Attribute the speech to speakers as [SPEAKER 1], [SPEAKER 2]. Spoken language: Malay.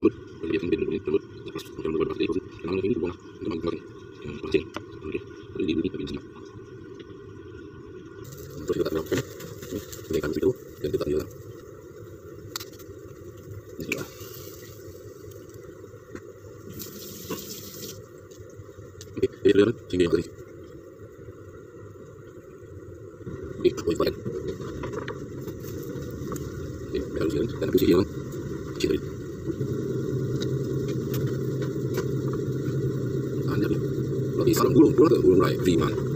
[SPEAKER 1] Jadi kemudian tersebut lepas yang membuat partai itu memang ini bukan teman-teman yang pasien oke jadi ini tapi sama untuk kita lakukan mereka itu dan kita hilang ini lah oke jadi lihat sini yang tadi oke baik ini harus jalan dan posisi jalan kecil lagi salam gulung pulang ke gulung lain Riman